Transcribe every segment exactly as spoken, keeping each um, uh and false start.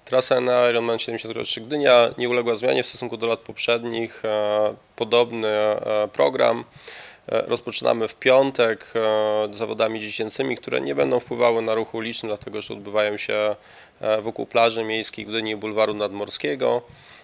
Trasa na Ironman siedemdziesiąt trzy Gdynia nie uległa zmianie w stosunku do lat poprzednich. Podobny program. Rozpoczynamy w piątek zawodami dziecięcymi, które nie będą wpływały na ruch uliczny, dlatego że odbywają się wokół plaży miejskiej Gdyni i Bulwaru Nadmorskiego.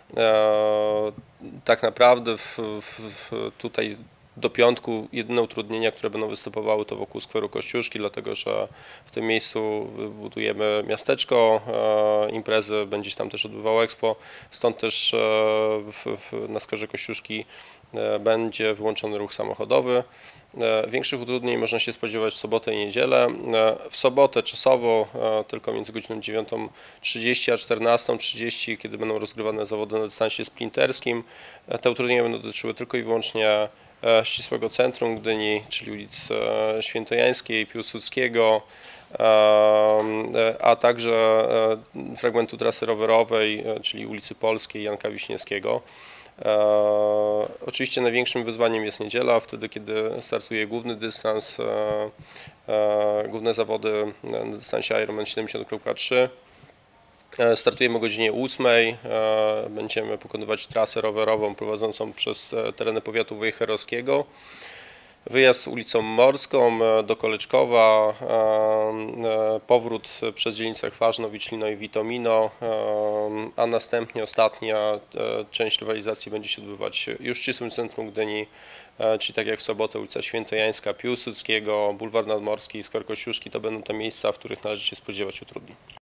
Tak naprawdę w, w, tutaj do piątku jedyne utrudnienia, które będą występowały, to wokół skweru Kościuszki, dlatego że w tym miejscu budujemy miasteczko imprezy, będzie się tam też odbywało Expo, stąd też w, w, na skwerze Kościuszki będzie wyłączony ruch samochodowy. Większych utrudnień można się spodziewać w sobotę i niedzielę. W sobotę czasowo tylko między godziną dziewiątą trzydzieści a czternastą trzydzieści, kiedy będą rozgrywane zawody na dystansie sprinterskim. Te utrudnienia będą dotyczyły tylko i wyłącznie ścisłego centrum Gdyni, czyli ulic Świętojańskiej, Piłsudskiego, a także fragmentu trasy rowerowej, czyli ulicy Polskiej, Janka Wiśniewskiego. E, oczywiście największym wyzwaniem jest niedziela, wtedy kiedy startuje główny dystans, e, e, główne zawody na dystansie Ironman siedemdziesiąt trzy. E, startujemy o godzinie ósmej, e, będziemy pokonywać trasę rowerową prowadzącą przez tereny powiatu wejherowskiego. Wyjazd ulicą Morską do Koleczkowa, powrót przez dzielnicę Chważno, Wiczlino i Witomino, a następnie ostatnia część rywalizacji będzie się odbywać już w ścisłym centrum Gdyni, czyli tak jak w sobotę ulica Świętojańska, Piłsudskiego, Bulwar Nadmorski i skwer Kościuszki to będą te miejsca, w których należy się spodziewać utrudnień.